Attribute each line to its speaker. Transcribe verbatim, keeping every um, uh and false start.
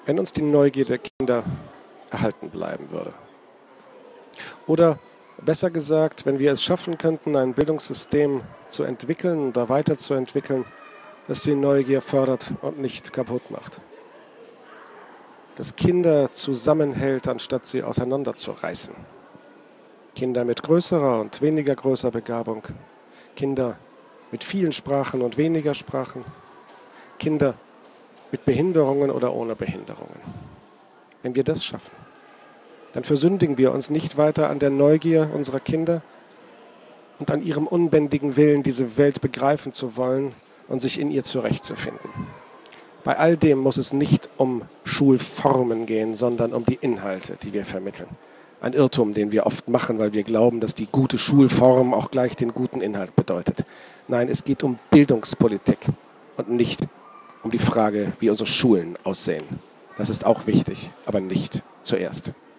Speaker 1: wenn uns die Neugier der Kinder erhalten bleiben würde. Oder besser gesagt, wenn wir es schaffen könnten, ein Bildungssystem zu entwickeln oder weiterzuentwickeln, das die Neugier fördert und nicht kaputt macht. Das Kinder zusammenhält, anstatt sie auseinanderzureißen. Kinder mit größerer und weniger größer Begabung. Kinder mit vielen Sprachen und weniger Sprachen. Kinder mit Behinderungen oder ohne Behinderungen. Wenn wir das schaffen, dann versündigen wir uns nicht weiter an der Neugier unserer Kinder und an ihrem unbändigen Willen, diese Welt begreifen zu wollen und sich in ihr zurechtzufinden. Bei all dem muss es nicht um Schulformen gehen, sondern um die Inhalte, die wir vermitteln. Ein Irrtum, den wir oft machen, weil wir glauben, dass die gute Schulform auch gleich den guten Inhalt bedeutet. Nein, es geht um Bildungspolitik und nicht um die Frage, wie unsere Schulen aussehen. Das ist auch wichtig, aber nicht zuerst.